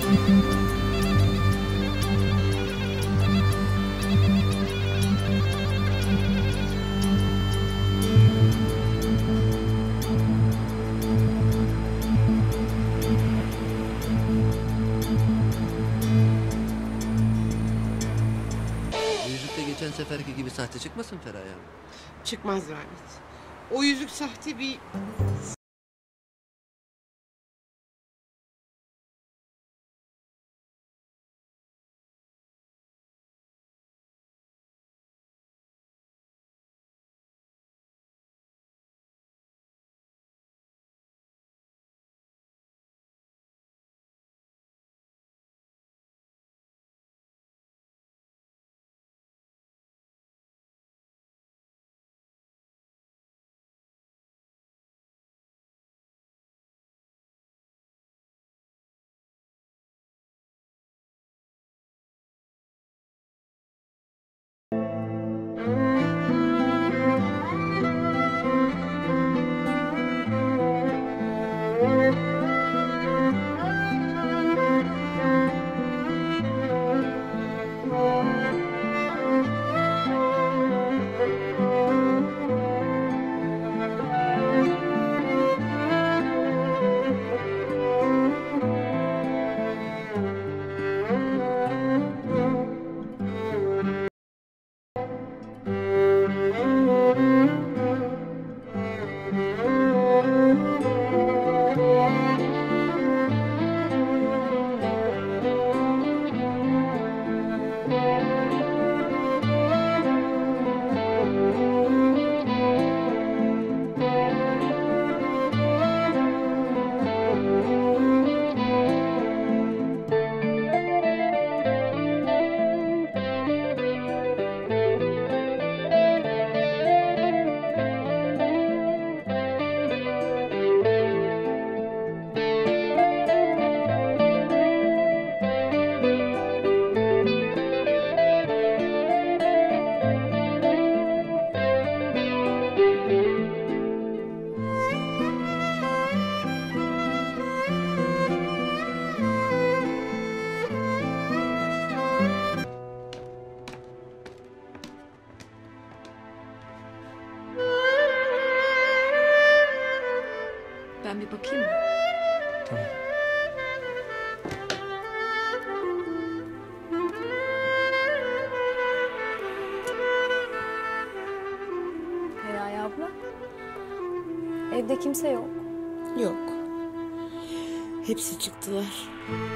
Geçen seferki gibi sahte çıkmasın Feraye Hanım? Çıkmaz Rahmet. O yüzük sahte bir... Ben bir bakayım mı? Tamam. Feraye abla. Evde kimse yok. Yok. Hepsi çıktılar.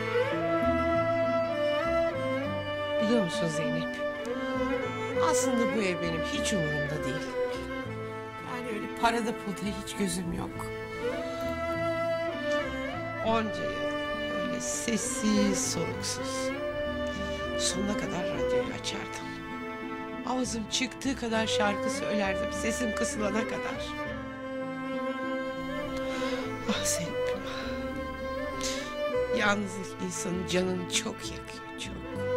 Biliyor musun Zeynep? Aslında bu ev benim hiç umurumda değil. Yani öyle parada pulda hiç gözüm yok. Onca yıl öyle sessiz soluksuz. Sonuna kadar radyoyu açardım. Ağzım çıktığı kadar şarkı söylerdim, sesim kısılana kadar. Ah Zeynep. Yalnızlık insanın canını çok yakıyor, çok.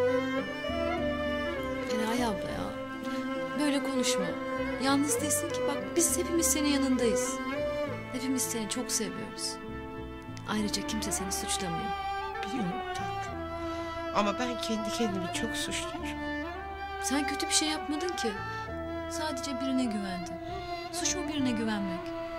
Feraye abla ya. Böyle konuşma. Yalnız değilsin ki, bak biz hepimiz senin yanındayız. Hepimiz seni çok seviyoruz. Ayrıca kimse seni suçlamıyor. Biliyorum tatlım. Ama ben kendi kendimi çok suçluyorum. Sen kötü bir şey yapmadın ki. Sadece birine güvendin. Suç mu birine güvenmek?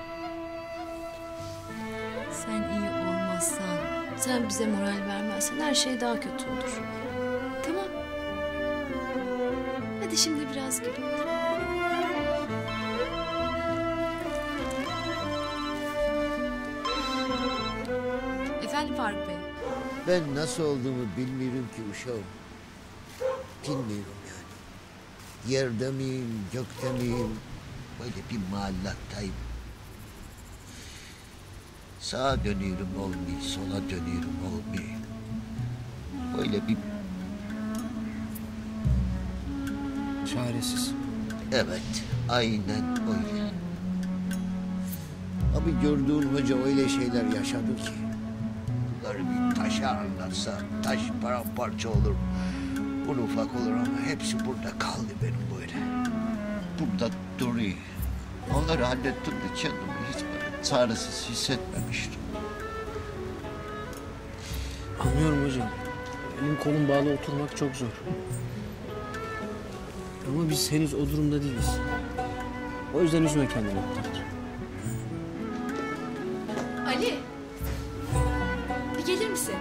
Sen iyi olmazsan, sen bize moral vermezsen her şey daha kötü olur. Tamam. Hadi şimdi biraz gül. Efendim Faruk Bey. Ben nasıl olduğumu bilmiyorum ki uşağım. Bilmiyorum yani. Yerde miyim, gökte miyim? Böyle bir mahallattayım. Sağa dönüyorum olmuyor, sola dönüyorum olmuyor. Böyle bir... Çaresiz. Evet, aynen öyle. Abi gördüğün hoca öyle şeyler yaşadı ki. Bunları bir taşa anlatsa taş paramparça olur. Un ufak olur ama hepsi burada kaldı benim böyle. Burada duruyor. Onları hallettim de kendimi hiç böyle çaresiz hissetmemiştim. Anlıyorum hocam. Elim kolum bağlı oturmak çok zor. Ama biz henüz o durumda değiliz. O yüzden üzme kendini. Ali. Bir gelir misin?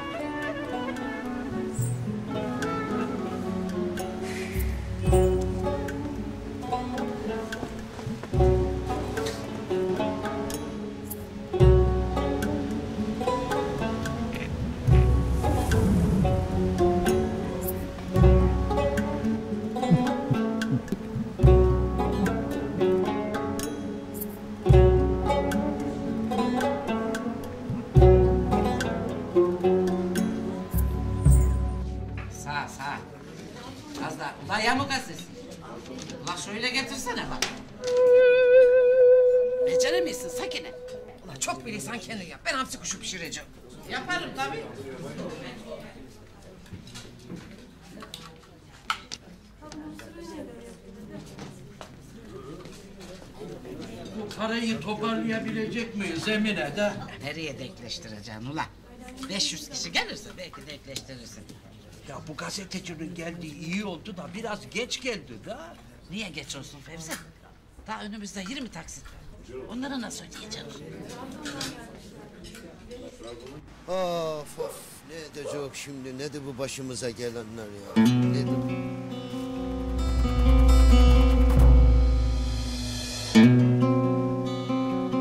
Sağ. Az daha. Ulan yamuk asız. Ulan şöyle getirsene bak. Beceremezsin Sakine. Ulan çok bilirsen kendin yap. Ben hamsi kuşu pişireceğim. Yaparım tabii. Bu parayı toparlayabilecek miyiz Emine de? Nereye denkleştireceksin ulan? 500 kişi gelirse belki denkleştirirsin. Ya bu gazetecinin geldiği iyi oldu da biraz geç geldi da. Niye geç olsun Fevzi? Daha önümüzde 20 taksit var. Onları nasıl ödeyeceğim? Of of ne edecek şimdi ne de bu başımıza gelenler ya. Ne de...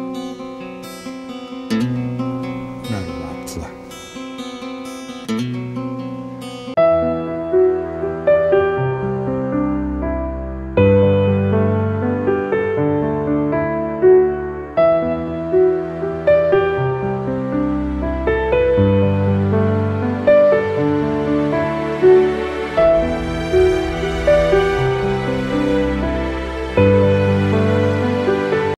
Merhaba Abdullah.